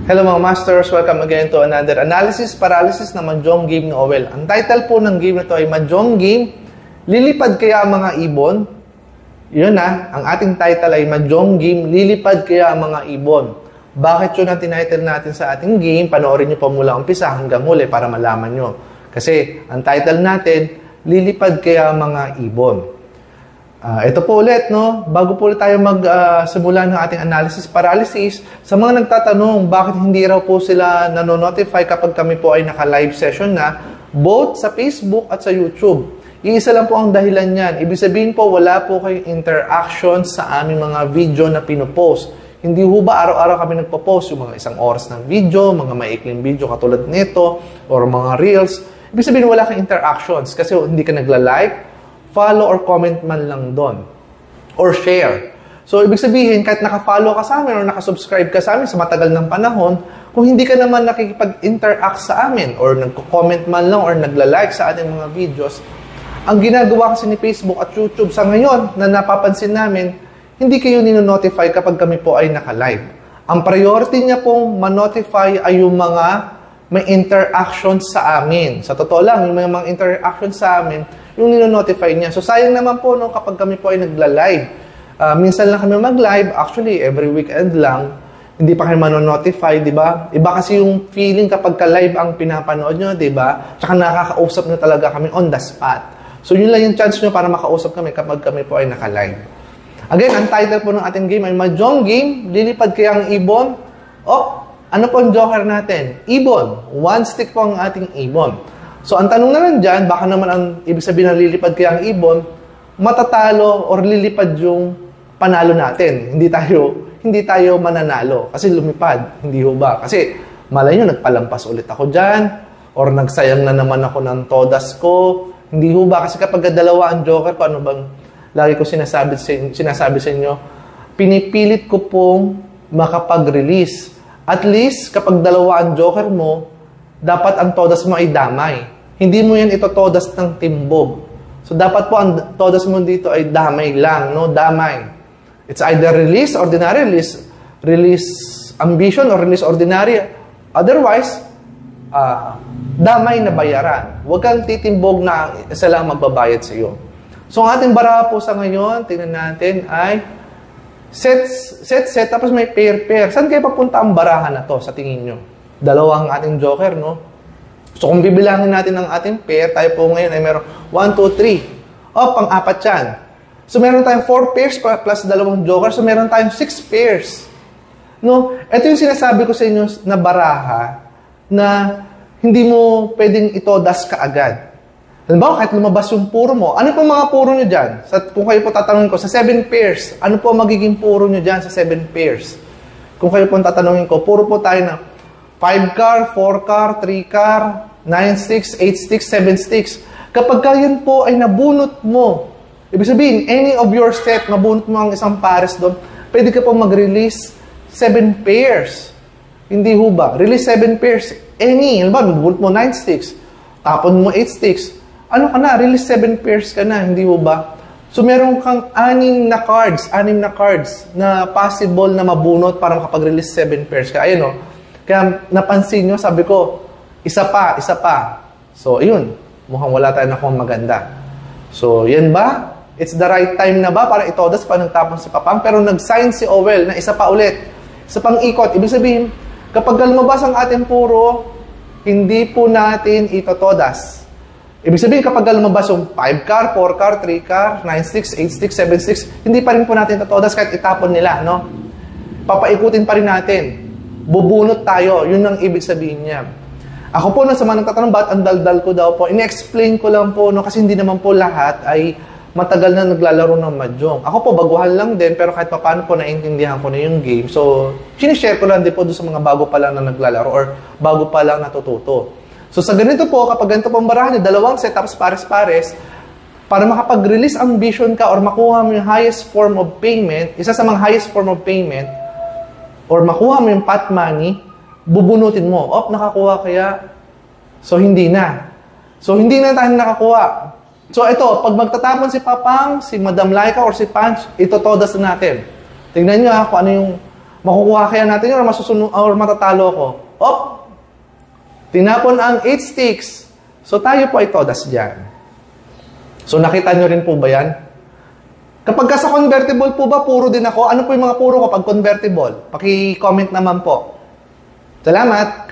Hello mga masters, welcome again to another analysis paralysis na Mahjong game ni Owel. Ang title po ng game na to ay Mahjong Game, Lilipad Kaya Mga Ibon? Yun na, ang ating title ay Mahjong Game, Lilipad Kaya Mga Ibon. Bakit yun ang tinitle natin sa ating game? Panoorin nyo pa mula umpisa hanggang huli para malaman nyo. Kasi ang title natin, Lilipad Kaya Mga Ibon. Ito po ulit, no? Bago po ulit tayo magsimula ng ating analysis paralysis, sa mga nagtatanong bakit hindi raw po sila nanonotify kapag kami po ay naka-live session na, both sa Facebook at sa YouTube. Iisa lang po ang dahilan niyan. Ibig sabihin po, wala po kayong interaction sa aming mga video na pinopost. Hindi ho ba araw-araw kami nagpo-post yung mga isang oras ng video, mga maikling video katulad nito, or mga reels. Ibig sabihin, wala kang interactions kasi hindi ka nagla-like, follow or comment man lang doon. Or share. So, ibig sabihin, kahit naka-follow ka sa amin or naka-subscribe ka sa amin sa matagal ng panahon, kung hindi ka naman nakikipag-interact sa amin or nagko-comment man lang or nagla-like sa ating mga videos, ang ginagawa kasi ni Facebook at YouTube sa ngayon na napapansin namin, hindi kayo nino-notify kapag kami po ay naka-live. Ang priority niya pong ma-notify ay yung mga may interactions sa amin. Sa totoo lang, yung mga interactions sa amin, yung nino-notify niya. So, sayang naman po no, kapag kami po ay nagla-live. Minsan lang kami mag-live. Actually, every weekend lang. Hindi pa kayo mano-notify, di ba? Iba kasi yung feeling kapag ka-live ang pinapanood nyo, di ba? Tsaka nakakausap na talaga kami on the spot. So, yun lang yung chance nyo para makausap kami kapag kami po ay naka-live. Again, ang title po ng ating game ay Mahjong Game, Lilipad Kaya Ang Ibon? Ano po ang joker natin? Ibon. One stick po ang ating ibon. So, ang tanong naman dyan, baka naman ang ibig sabihin ng lilipad kaya ang ibon, matatalo or lilipad yung panalo natin. Hindi tayo mananalo kasi lumipad. Hindi ho ba? Kasi malay nyo, nagpalampas ulit ako dyan or nagsayang na naman ako ng todas ko. Hindi ho ba? Kasi kapag dalawa ang joker ko, ano bang lagi ko sinasabi sa inyo, pinipilit ko pong makapag-release. At least, kapag dalawa ang joker mo, dapat ang todas mo ay damay. Hindi mo yan ito todas ng timbog. So, dapat po ang todas mo dito ay damay lang, no? Damay. It's either release, ordinary release ambition, or release ordinary. Otherwise, damay na bayaran. Huwag kang titimbog na isa lang magbabayad sa iyo. So, ang ating baraha po sa ngayon, tingnan natin ay set, tapos may pair. Saan kayo papunta ang baraha na to sa tingin nyo? Dalawa ang ating joker, no? So, kung bibilangin natin ang ating pair, tayo po ngayon ay meron 1, 2, 3. Pang-apat yan. So, meron tayong 4 pairs plus dalawang joker. So, meron tayong 6 pairs. No? Ito yung sinasabi ko sa inyo na baraha na hindi mo pwedeng itodas kaagad. Halimbawa, kahit lumabas yung puro mo, ano po mga puro nyo dyan? Kung kayo po tatanungin ko, sa 7 pairs, ano po magiging puro nyo dyan sa 7 pairs? Kung kayo po tatanungin ko, puro po tayo na 5 car, 4 car, 3 car, 9 sticks, 8 sticks, 7 sticks. Kapag yan po ay nabunot mo, ibig sabihin, any of your set, nabunot mo ang isang pares doon, pwede ka po mag-release 7 pairs. Hindi ho ba? Release 7 pairs. Any. Ano ba? Nabunot mo 9 sticks. Tapon mo 8 sticks. Ano ka na? Release 7 pairs ka na. Hindi ho ba? So, meron kang 6 na cards na possible na mabunot para makapag-release 7 pairs ka. Ayun o. Kaya napansin nyo, sabi ko, isa pa. So, ayun. Mukhang wala tayo nakuha maganda. So, yan ba? It's the right time na ba para itodas pa nagtapon si Papang? Pero nag-sign si Owel na isa pa ulit. Isa pang ikot. Ibig sabihin, kapag lumabas ang ating puro, hindi po natin itotodas. Ibig sabihin, kapag lumabas yung 5 car, 4 car, 3 car, 9 sticks, 8 sticks, 7 sticks, hindi pa rin po natin itotodas kahit itapon nila, no? Papaikutin pa rin natin. Bubunot tayo. Yun ang ibig sabihin niya. Ako po, sa mga nagtatanong, ba't ang daldal ko daw po? Ine-explain ko lang po, no? Kasi hindi naman po lahat ay matagal na naglalaro ng mahjong. Ako po, baguhan lang din, pero kahit paano po naintindihan ko na yung game. So, sinishare ko lang din po doon sa mga bago pa lang na naglalaro or bago pa lang natututo. So, sa ganito po, kapag ganito pong barahan niyo, dalawang set, tapos pares-pares, para makapag-release ambition ka or makuha mo yung highest form of payment, isa sa mga highest form of payment, or makuha mo yung pot money, bubunutin mo. Nakakuha kaya? So, hindi na. So, hindi na tayo nakakuha. So, ito, pag magtatapon si Papang, si Madam Laika, or si Punch, itotodas na natin. Tingnan nyo kung ano yung Makukuha kaya natin yun or matatalo ako? Op! Tinapon ang 8 sticks. So tayo po ay todas dyan. So nakita nyo rin po ba yan? Kapag ka sa convertible po ba, puro din ako? Ano po yung mga puro ko pag convertible? Paki-comment naman po. Salamat!